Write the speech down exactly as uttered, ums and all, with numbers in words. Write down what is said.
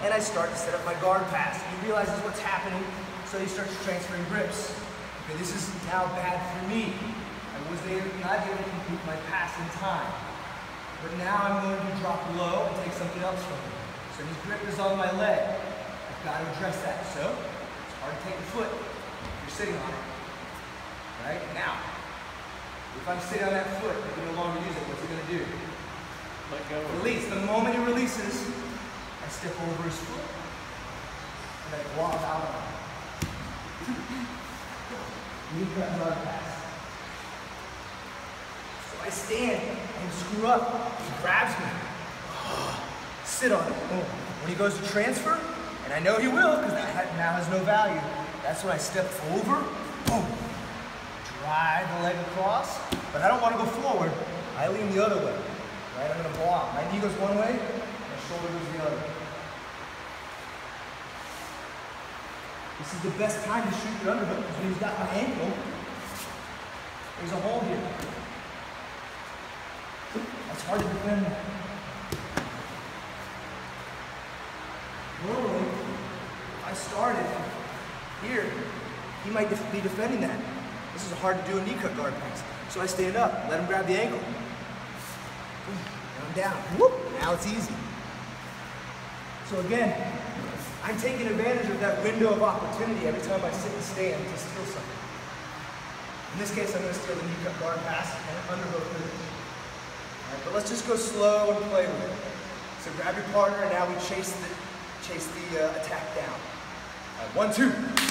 and I start to set up my guard pass. He realizes what's happening, so he starts transferring grips. Okay, this is now bad for me. I was not able to complete my pass in time. But now I'm going to drop low and take something else from him. So his grip is on my leg. I've got to address that. So it's hard to take the foot if you're sitting on it. Right? Now, if I'm sitting on that foot, I can no longer use it. What's he going to do? Let go. Release. The moment he releases, I step over his foot. And I glob out on him. Knee grab guard pass. So I stand and screw up. He grabs me. Sit on it. Boom. When he goes to transfer, and I know he will because that now has no value, that's when I step over. Boom. Drive the leg across, but I don't want to go forward. I lean the other way. Right? I'm going to block. My knee goes one way, my shoulder goes the other. This is the best time to shoot your underhook because when he's got my ankle, there's a hole here. That's hard to defend. Normally, if I started here, he might def be defending that. This is hard to do a knee cut guard pass. So I stand up, let him grab the ankle. And I'm down. Whoop! Now it's easy. So again, I'm taking advantage of that window of opportunity every time I sit and stand to steal something. In this case, I'm going to steal the knee cut guard pass and an underhook with it. All right, but let's just go slow and play with it. So grab your partner, and now we chase the chase the uh, attack down. All right, one, two.